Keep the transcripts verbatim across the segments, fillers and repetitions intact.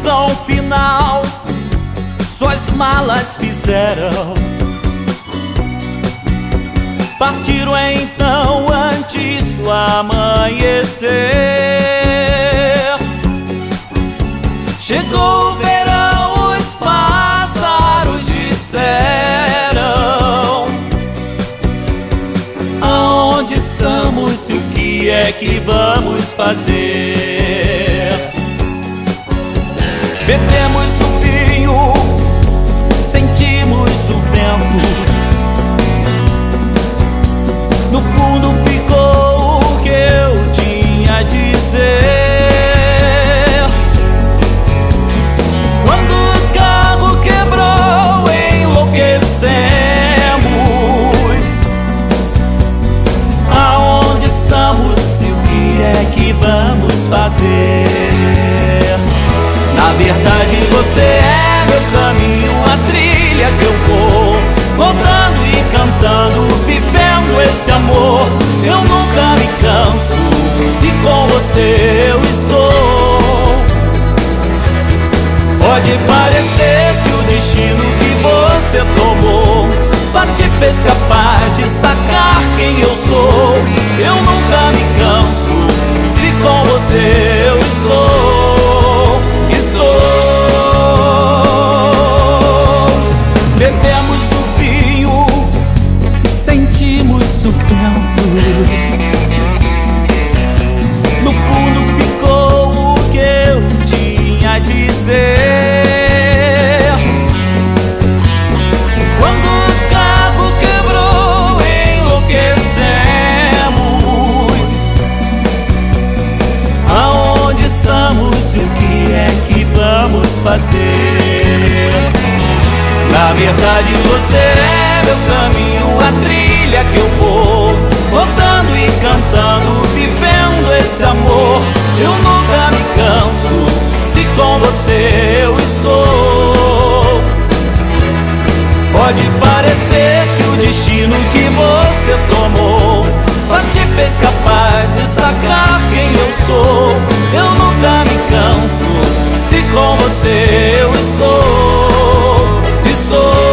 decisão final, suas malas fizeram. Partiram então antes do amanhecer. Chegou o verão, os pássaros disseram: aonde estamos e o que é que vamos fazer? Bebemos o vinho, sentimos o vento. No fundo ficou o que eu tinha a dizer. Quando o carro quebrou, enlouquecemos. Aonde estamos e o que é que vamos fazer? Na verdade você é meu caminho, a trilha que eu vou, rodando e cantando, vivendo esse amor. Eu nunca me canso, se com você eu estou. Pode parecer que o destino que você tomou só te fez capaz de sacar quem eu sou. Eu nunca me canso, se com você eu estou. Estou. Bebemos o vinho, sentimos o vento. No fundo ficou o que eu tinha a dizer. Quando o carro quebrou, enlouquecemos. Aonde estamos e o que é que vamos fazer? Na verdade você é meu caminho, a trilha que eu vou, rodando e cantando, vivendo esse amor. Eu nunca me canso, se com você eu estou. Pode parecer que o destino que você tomou só te fez capaz de sacar quem eu sou. Eu nunca me canso, se com você eu estou. Estou.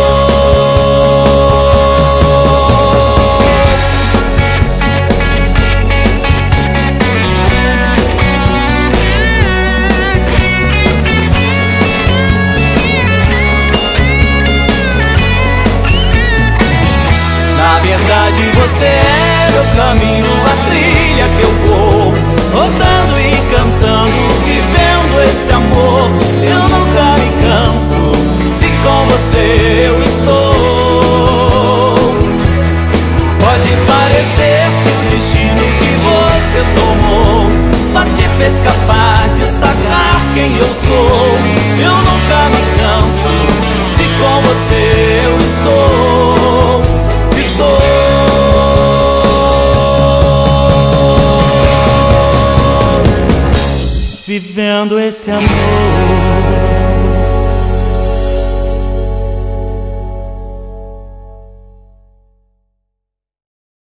Na verdade você é meu caminho, a trilha que eu vou, rodando e cantando, vivendo esse amor. Eu nunca me canso, se com você eu estou. Pode parecer que o destino que você tomou só te fez capaz de sacar quem eu sou. Eu nunca me canso, se com você eu estou. Estou. Vivendo esse amor.